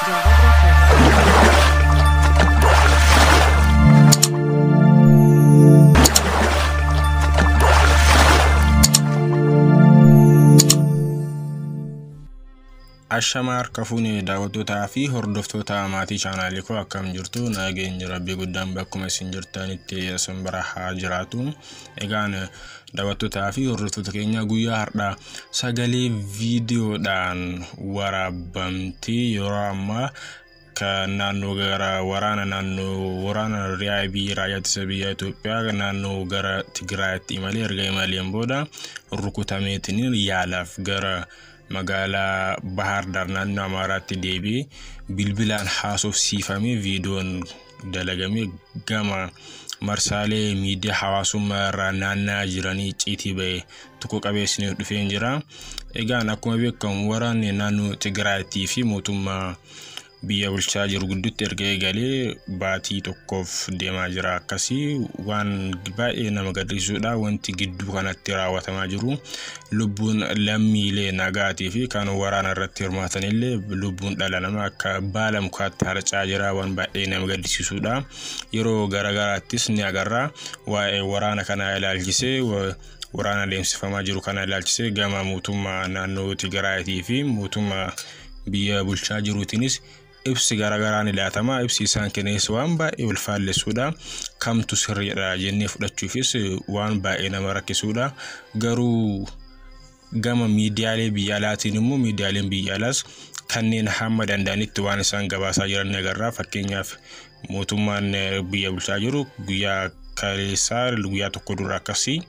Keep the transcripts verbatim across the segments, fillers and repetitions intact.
Ashamar kafuni daawwattoota fi hordoftoota maatii chaanaalii koo akkam jirtu nageenya rabbii guddaan bakkuma isin jirtanitti sanbara haa jiraatu. Egaan daawwattoota fi hordoftoota keenya guyyaa har'aa sagalee viidiyoodhaan waraabamti yeroo ammaa kan naannoo gara waraana naannoo waraana Riyaabii raayyaa ittisa biyya Itoophiyaa naannoo gara Tigraayitti imalee erga imaleen booda rukutameetiin yaalaaf gara magala Bahar Dar naannoo Amaaraatti deebi bilbilaan haasofsiifamee viidiyoon dalagamee gama marsaalee miidiyaa hawaasummaa irraa naanna'aa jiranii ciitii ba'e tokko qabeessanii dhufeen jira. Egaan akkuma beekamu waraanni naannoo Tigraayitti fi mootummaa biyya bulchaa jiru gidduutti erga eegalee baatii tokkoof deemaa jira. Akkasii waan baay'ee nama gaddisiisuudha wanti gidduu kanatti raawwatamaa jiru. Lubbuun lammiilee nagaatii fi kan waraana irratti hirmaatan illee lubbuun dhala namaa akka baala mukaatti harcaa jira waan baay'ee nama gaddisiisuudha. Yeroo garagaraattis ni agarra waa'ee waraana kana ilaalchisee waraana deemsifamaa jiru kana ilaalchisee gama mootummaa naannoo Tigraayitii fi mootummaa biyya bulchaa jiruutiinis ibsi garagaraan ilaatama. Ibsi isaan kennees waan baay'ee ulfaalleessuudha. Kamtu sirriidha jennee fudhachuufis waan baay'ee nama rakkisuudha. Garuu gama miidiyaalee biyya alaatiin immoo miidiyaaleen biyya alaas kanneen hamma danda'anitti waan isaan gabaasaa jiran agarra. Fakkeenyaaf mootummaan biyya bulchaa jiru guyyaa kaleessaa guyyaa tokko dura akkasii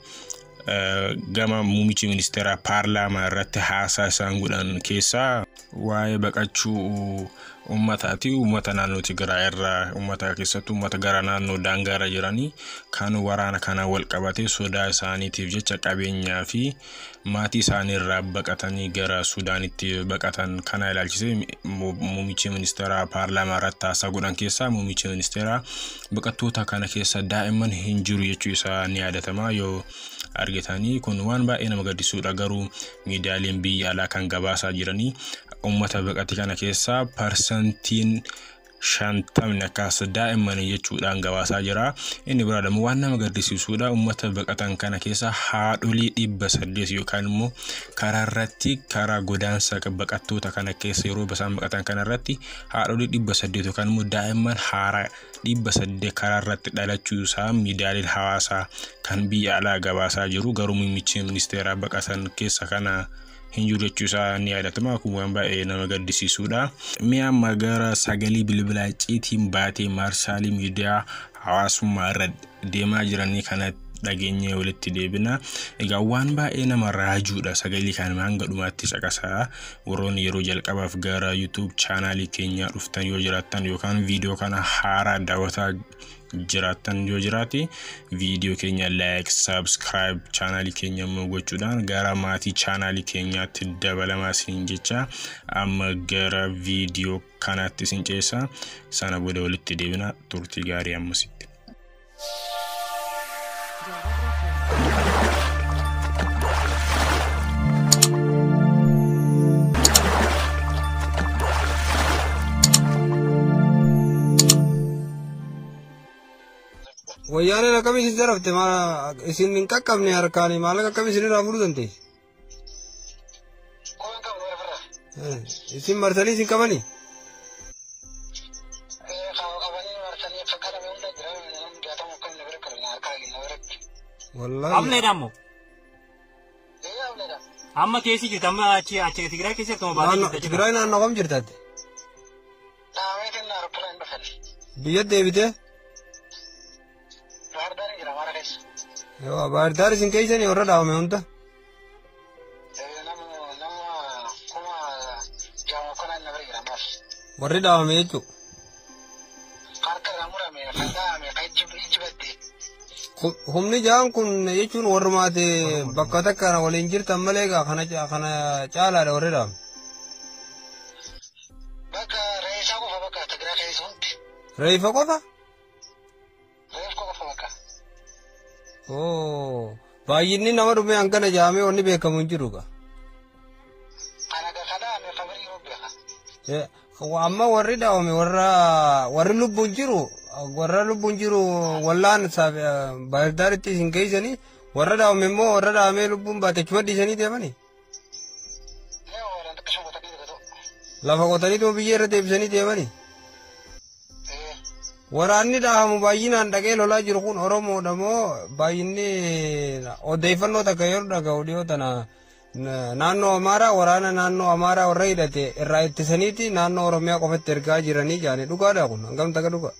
gama muummichi ministeera paarlaamaa irratti haasaa isaan godhan keessaa waa'ee baqachuu ummataati. Ummata naannoo Tigraay irraa ummata keessattuu ummata gara naannoo daangaarra jiranii kan waraana kana wal qabatee sodaa isaaniitiif jecha qabeenyaa fi maatii isaanii irraa baqatanii gara Suudaanitti baqatan kana ilaalchisee muummichi ministeera paarlaamaa irratti haasaa godhan keessaa muummichi ministeera baqattoota kana keessa daa'imman hin jiru jechuu isaa ni yaadatama. Yoo argitanii kun waan baay'ee nama gaddisiisuudha. Garuu miidiyaaleen biyya alaa kan gabaasaa jiranii ummata baqate kana keessaa parsantiin shantamni akkas daa'imman jechuudhaan gabaasaa jira. Inni biraadhamu waan nama gaddisiisuudha. Ummata baqatan kana keessa haadholii dhibba saddeet yookaan immoo karaa irratti karaa godaansa baqattoota kana keessa yeroo isaan baqatan kana irratti haadholii dhibba saddeet yookaan immoo daa'imman haaraa dhibba saddeet karaa irratti dhalachuu isaa miidiyaaleen hawaasaa kan biyya alaa gabaasaa jiru. Garuu muummichi ministeera baqatan keessa kana hin jiru jechuu isaa ni yaadatama. Kun waan baay'ee nama gaddisiisuudha. Mi'a magara sagalee bilbilaa ciitiin baatee marsaalee miidiyaa hawaasummaa irra deemaa jiranii kana dhageenyee walitti deebina. Egaa waan baay'ee nama raajuudha. Sagalee kana hanga dhumaatti caqasaa. Warroonni yeroo jalqabaaf gara YouTube chaanaalii keenya dhuftan yoo jiraattan yookaan viidiyoo kana haaraa daawwataa jiraattan yoo jiraate viidiyoo keenya like subscribe chaanaalii keenya immoo gochuudhaan gara maatii chaanaalii keenyaatti dabalamaa isin jecha amma gara viidiyoo kanaatti isin ceessa. Sana booda walitti deebina. Turtii gaarii ammasitti. Wayyaanee akkam isin darafte maal isin hin qaqqabne harkaanii maal akkam isin irraa fudhu dandeessi? Isin marsanii isin qabanii? Wallahi. Amne damo. Amma keesi jirta amma achi achi Tigraay keessa akkuma baatee Tigraay naannoo kam jirtaati? Biyya deebitee? Yoo Bahar Dar isin keessanii warra dhaawame hunda? Warri dhaawame jechuudha. Humni jaan kun jechuun warrumaate bakka takka waliin jirtan malee kana kana caalaadha warri dhaawame. Bakka reessa qofa bakka Tigraay keessa hundi. Reeffa qofa? Oh, baay'inni nama dhume hangana jaamee wanni beekamu hin jiru ka. amma warri daawame warra warri lubbuun jiru warra lubbuun jiru wallaan baay'daaritti isin geessanii warra daawame immoo warra daawamee lubbuun baate chuma dhiisanii deemanii. Lafa qotanii tuma biyya irra deebisanii deemanii. Waraanni dhaahamu baay'inaan dhaqee lolaa jiru kun Oromoodha moo baay'inni odeeffannoo takka yoo dhaga'u dhiyoo tana naannoo Amaaraa waraana naannoo Amaaraa warra hidhate irraa ittisaniiti naannoo Oromiyaa qofatti ergaa jiranii jaanii dhugaadha kun hangam takka dhuga.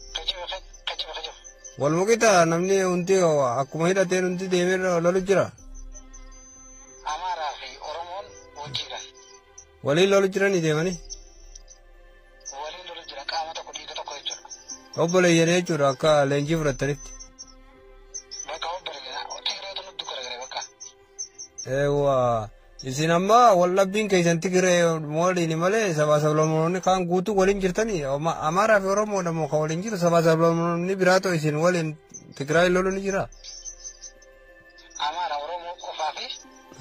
Wal mukita namni hundi akkuma hidhateen hundi deemee lolu jira. Amaaraa fi Oromoon wajjiidha. Waliin lolu jiranii deemanii. Waliin lolu jira qaama tokko dhiiga tokko jechuudha. Obboleeyyan jechuudha akka leenjii fudhatanitti. Bakka obboleeyyan Tigireetu nutti garagare bakka. Eewwa isin amma wallabbiin keessan Tigiree mooliini malee sabaa sablammoonni kaan guutuu waliin jirtanii Amaaraa fi Oromoodha moo kan waliin jiru sabaa sablammoonni biraatoo isin waliin Tigiraay lolu ni jira. Amaaraa Oromoo qofaa fi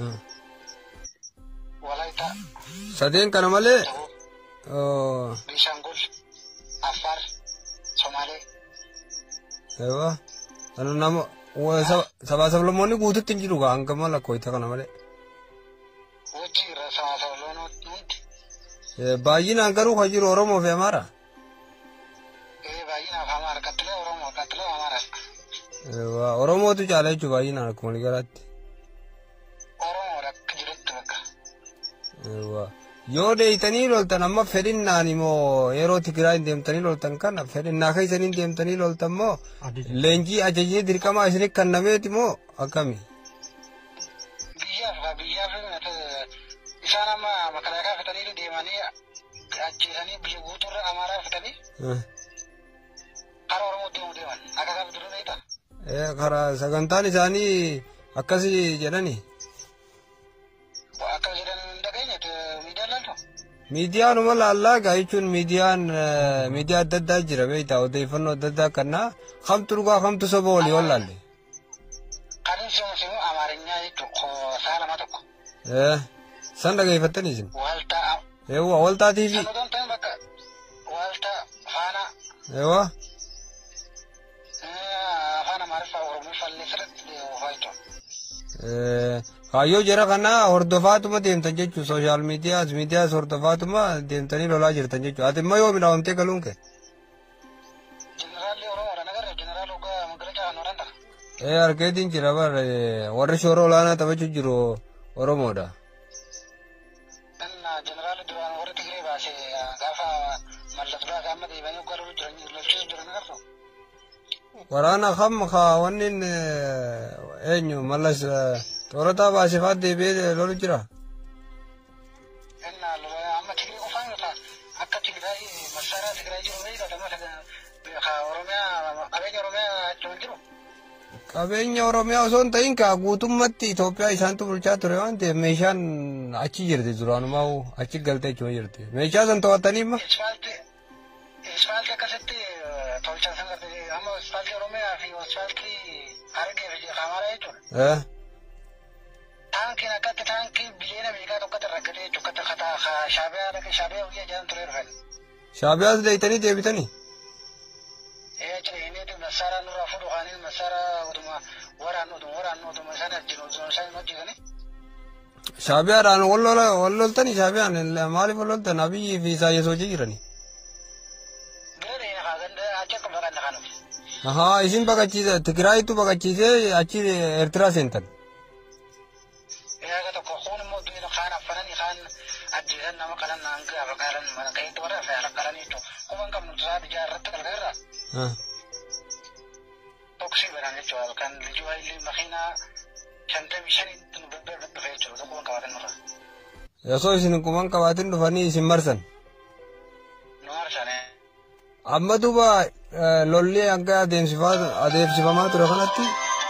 Walaayittaa. Sadeen kana malee. Bishangul, Afar, Somaalee. Eewwa kan nama sabaa sablammoonni guututti hin jiru hanga mala kooyita kana malee. Wajjirra sabaa sablammoonni. Baay'inaan garuu kan jiru Oromoo fi Amaaraa. Ee baay'inaan Amaaraa qattilee Oromoo qattilee Amaaraa. Eewwa Oromootu caala jechuudha baay'inaan akkuma ligalaatti. Oromoodha jirutti bakka. Eewwa yoo deeytanii loltan amma fedhinnaan immoo yeroo Tigiraay deemtanii loltan kana fedhinnaa keessanii deemtanii loltan moo leenjii ajajii dirqamaa isinii kennameeti moo akkami? Biyyaaf biyyaaf isaan amma makalaakaa fitanii deemanii ajjeesanii biyya guutuurra Amaaraa fitanii karaa Oromoo deemu deeman akka gaafa duruu ta'edha. Ee karaa sagantaan isaanii akkasii jedhanii. Akka jedhan hin dhageenye miidiyaan laaltu. Miidiyaan uma laallaa gaa jechuun miidiyaan miidiyaa adda addaa jira beektaa odeeffannoo adda addaa kannaa kamtu dhugaa kamtu soba walii ol laalle. Kan simu simu Amaarinyaa jechuun sa'a lama tokko. Ee san dhageeffattanii isin. Waltaa. Eewwa waltaa T V. Sanodoon ta'in bakka waltaa faana. Eewwa. Afaan Amaariffaa Oromoffaallee sirriitti oofaa jechuudha. Ee kaayyoo jara kana hordofaatuma deemtan jechuun sooshaal miidiyaas miidiyaas hordofaatuma deemtanii lolaa jirtan jechuudha. Ati immoo yoo midhaawamtee galuun kee. Jeneraalli Oromoodha nagarra jeneraal hoggaa magaalaa Nooranta. Ee argeetiin jira bara warri shoora olaanaa taphachuu jiru Oromoodha. Inna jeneraal duraan warri Tigiree baase gaafa mallattoo gaafa deebanii hoggaa loluu jiran lolchiisu jiran agartu. Waraana kam kaa wanni eenyu mallas toorataa baasifaa deebi'ee lolu jira. Inna amma Tigiree qofaan yoo ta'an akka Tigiraay masaaraa Tigiraay jiru beektaa amma Oromiyaa qabeenya Oromiyaa achuun jiru. Qabeenya Oromiyaa osoo hin ta'in kaa guutummaatti Itoophiyaa isaantu bulchaa ture waan ta'eef meeshaan achi jirti duraanumaa achi galtee jechuun jirti. Meeshaa san to'atanii immoo. Isfaaltii akkasitti tolchan san amma isfaaltii Oromiyaa fi isfaaltii Harargee fi Amaaraa jechuudha. Taankiin akkatti taankii biliyoona meeqaa tokkotti rakkatee jechuudha kataa Shaabiyaa dhaqee Shaabiyaa biyya jedhan ture dhufan. Shaabiyaas deeytanii deebitanii. Ee jireenyi masaaraa nurraa fuudhu kaaniin masaaraa oduma waraan oduma waraan oduma isaan arginu oduma isaan hojjetanii. Shaabiyaadhaan wal loltanii Shaabiyaan maaliif wal loltan Abiyyii fi Isaayyaas hojii jiranii. Bira deena kaaganda achi akka baqanna kanuuf. Ahaa isin baqachiise Tigiraayitu baqachiisee achi Eertiraa seentan. Egaa tokko kun immoo duwwaa kaan affanan kaan ajjeesan nama kanan hanga abakaaran mana ka'itti warra fe'ala karaniitu kuban qabnu tusaa ijaarratti gargaarra. Toksii banaan jechuudha kan lijuu illee makiinaa shantamii shanitti nu dhufee jechuudha kuban qabaatin nurra. Osoo isin kuban qabaatin dhufanii isin marsan. Nu marsanee. Amma duuba lolli hanga adeemsifamaa ture kanatti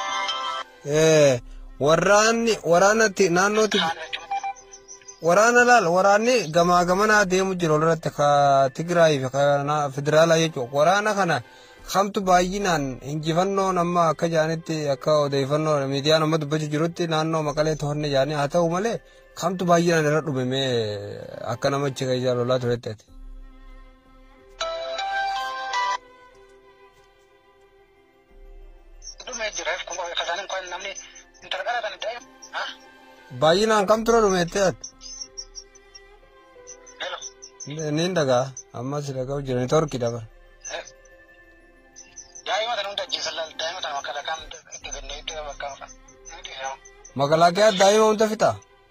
waraanni waraanatti naannootti waraana laal waraanni gamaa gamanaa deemu jiru irratti ka Tigraay fi federaalaa jechuudha. Waraana kana kamtu baay'inaan injifannoon amma akka jaanitti akka odeeffannoo miidiyaan amma dubbachaa jirutti naannoo Maqalee to'annee jaanii haa ta'u malee kamtu baay'inaan irra dhumemee akka namichi ijaa lolaa turetti ati. baay'inaan kam tura dhumeetteet Hello. niin dhagaa amma si dhaga'u jiran torki dabar Daa'ima tan hunda ajjeesan daa'ima tan makala kam itti gannee itti bakka maka. makalaakaa daa'ima hunda fixa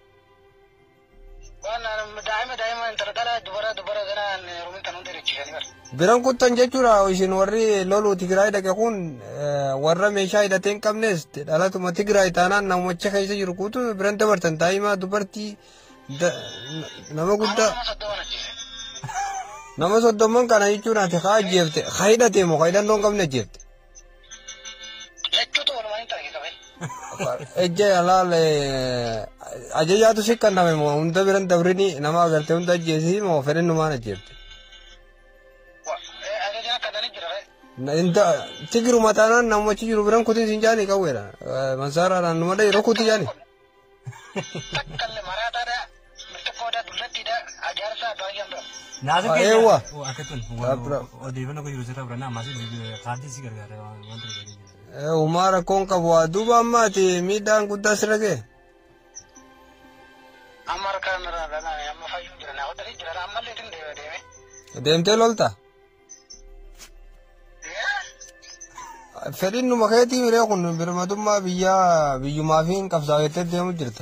Waan daa'ima daa'ima intala dhala dubara dubara ganaan rumin tan hunda richiisanii bara. biran kuttan jechuudha isin warri loluu Tigraay dhaqe kun warra meeshaa hidhatee hin qabnes dhalatuma Tigraay taanaan namicha keessa jiru kuutu biran dabartan daa'ima dubartii nama guddaa Nama soddoman ajjeese. nama soddomman kana jechuun ati haa ajjeefte haa hidhatee moo haa hidhannoo hin qabne ajjeefte Jechuutu walumaan hin taa'e qabe. ejje alaal ajajaatu si kanname moo hunda biran dabrini nama agartee hunda ajjeesii moo fedhin numaan ajjeefte Ajajaan akkanaanii jira ree. inta Tigru mataanaan namichi jiru biran kutiin sin jaani qawweedha mansaaraadhaan numa dhayi rokuuti jaani Takkalle maraataadha. Mirtaffoodha dullattiidha. Ajaarsaa baay'een bira. Naasa Ah, eewwa. Akkatun Abra. odeeffannoo kun jiru sirraa bira naa maasii kaardii si gargaara wanta gargaara. umaa rakkoon qabu waa duuba ammaati miidhaan guddaa sirra ga'e Amma harkaan irraa amma fayyuu jira. Naa hodhanii jira. Ammallee itti deeme deeme. deemtee lolta fedhin numa keetii miree kun birmadummaa biyyaa biyyumaa fi qabsaa'ettee deemu jirta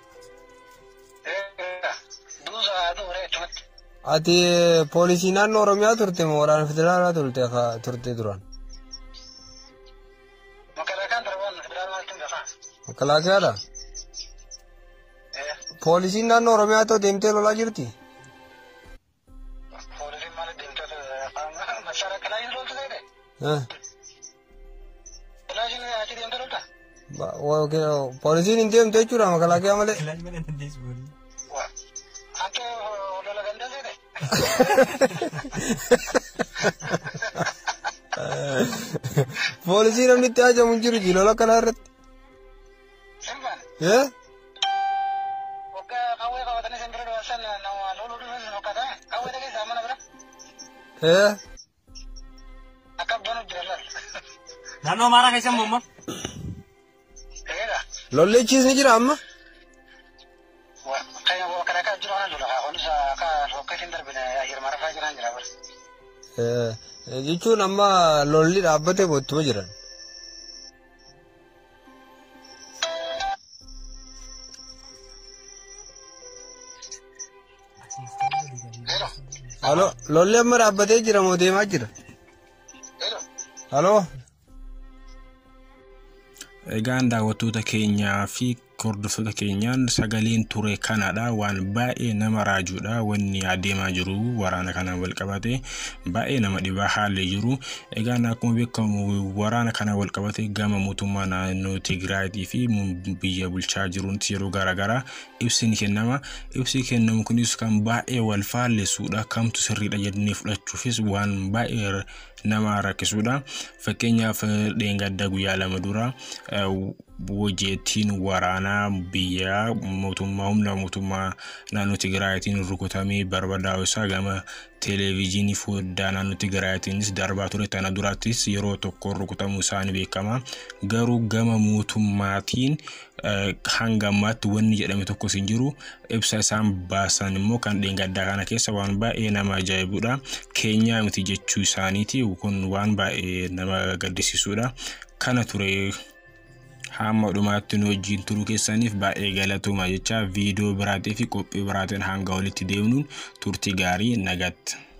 Duusa duure jechuutti. ati poolisii naannoo oromiyaa turte moo waraana federaalaa turte ka- turte duran Makalaakaan darbaan federaal maaltiin gafaa. makalaakiyaadha poolisiin naannoo oromiyaa ta'u deemtee lolaa jirti Poolisiin maal deemtota masaara kalaayin loltu ta'e. Eh, Kalaayin achi deemte lolta. ba- wa- ke- poolisiin hin deemte jechuudha makalaakiyaa malee Ilaalchi malee hin dandeessu booli. Waa. Akka lola gandaa ta'e. poolisii namni itti hajamu hin jiru jilola kanaa irratti Simbaan. Eh? Waggaa qawwee qabatanii sin bira dabarsan nama loluu dhufes fakkaata. Qawwee dhageessaa mana bira. Eh? Akka abbaanu jira laal. Naannoo Amaaraa keessa immoo Egaa. lollechiis ni jira amma Waa. Kan wakana akka jiru kana lola. Kunis akka rokkeetiin darbine ayyir marfaa jiran jira bara. Eh, jechuun amma lolli dhaabbatee bottuma jiran halo lolli amma dhaabbatee jira moo deemaa jira Hello. halo Egaan daawwattoota keenyaa fi hordoftoota keenyaan sagaleen ture kanadha waan baay'ee nama raajuudha wanni adeemaa jiru waraana kana wal qabate baay'ee nama dhibaa haalli jiru egaan akkuma beekamu waraana kana wal qabate gama mootummaa naannoo Tigraayitii fi biyya bulchaa jiruun yeroo garaagaraa ibsi kennama ibsi kennamu kunis kan baay'ee wal faallessuudha kamtu sirriidha jennee fudhachuufis waan baay'ee nama rakkisuudha fakkeenyaaf dheengadda guyyaa lama dura bojeetiin waraanaa biyya mootummaa humna mootummaa naannoo Tigraayitiin rukutamee barbadaa'u isaa gama televiziyoonii foddaa naannoo Tigraayiitiinis darbaa ture tana duraattis yeroo tokko rukutamuu isaanii beekama garuu gama mootummaatiin hanga ammaatti wanni jedhame tokko hin jiru ibsa isaan baasan immoo kan dheengaddaa kana keessa waan baay'ee nama ajaa'ibuudha Keenyaa miti jechuu isaaniiti kun waan baay'ee nama gaddisiisuudha kana ture hamma dhumaatti nu wajjin turuu keessaniif baay'ee galatooma jecha viidiyoo biraatii fi qophii biraatiin hanga walitti deemnuun turtii gaarii nagaatti